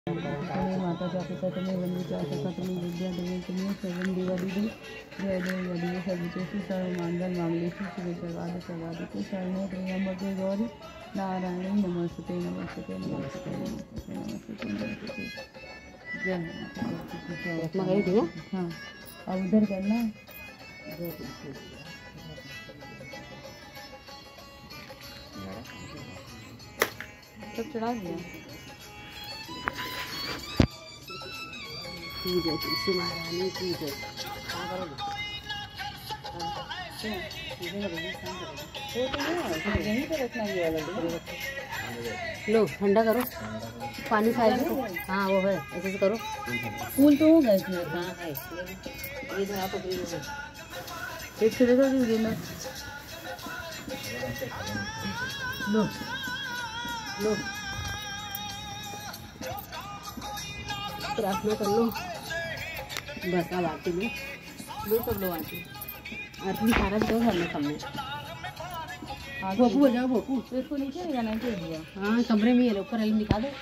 माता पिता तुम्हें वंदी सका तुम्हें विद्या तुम्हें तुम्हें सर्वं देवादि जय जय यदि सर्वचेषु सर्वमांगल मांगलेषु शिवे सर्वाद सर्वादिके शरण्ये त्र्यंबके गौरी नारायणी नमस्ते नमस्ते नमस्ते नमस्ते नमस्ते नमस्ते जय माता। हाँ अब उधर करना सब चढ़ा दिया। की जय तुलसी महारानी की जय। यहीं पे रखना ये वाला लो ठंडा करो पानी साइड में। हाँ वो है ऐसे से करो। फूल तो होगा इसमें। हाँ है ये तो आपको एक से देखो देना। लो लो प्रार्थना कर लो बस। अब आरती में लो सब लो आरती आरती सारा दो घर में सामने। भोपू हो जाओ भोपू। तो इसको नीचे ले जाना चाहिए भैया। हाँ कमरे में ये ऊपर एलम दिखा दो।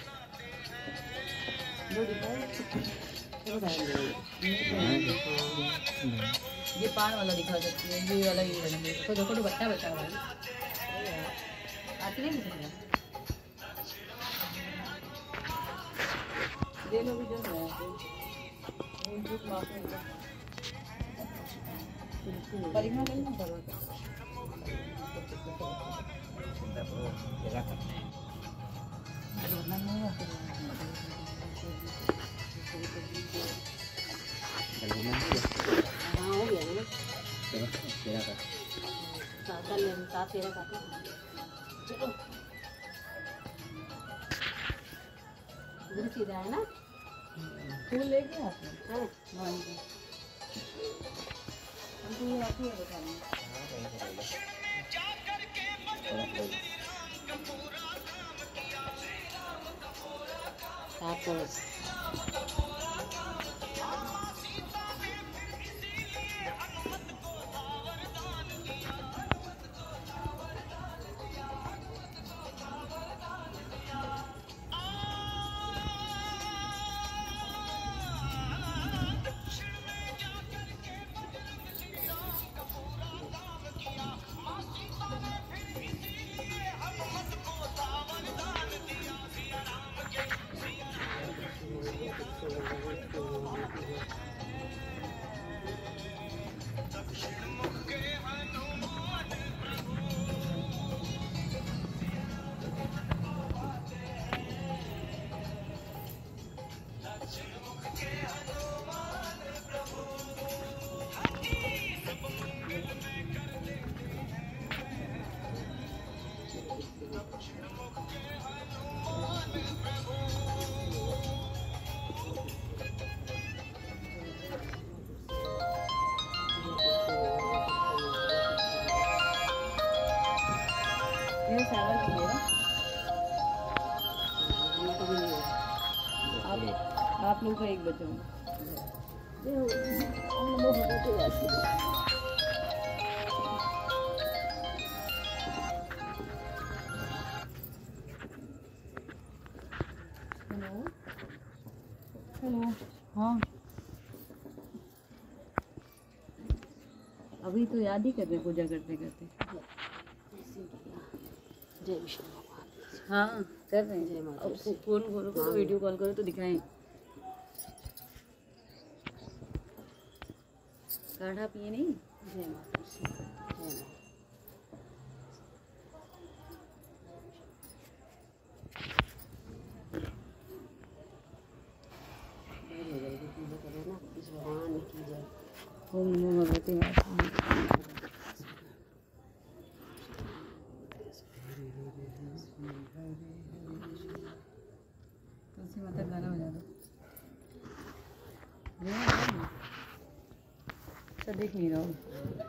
ये पान वाला दिखा सकती है ये वाला ये लगे तो देखो तो बच्चा बच्चा वाला आती नहीं दिख रहा। ये लोग जो है परिमा लेना पड़ेगा। हाँ हो गया ना सात तेरह का चलो सीधा है ना। फूल लेके आते हैं। हाँ हमको ये आती है बताना। सात करो आप लोग का एक बचा हेलो हेलो। हाँ अभी तो याद ही कर रहे पूजा करते करते। जय विष्णु भगवान। हाँ कर रहे हैं। अब फोन खोलो तो वीडियो कॉल करो तो दिखाएं। काढ़ा पिए नहीं। जय माता जय भगवान की जय। ओम नमो भगवते तुलसी माता गाना बजा दो। सब देख नहीं रहा हूँ।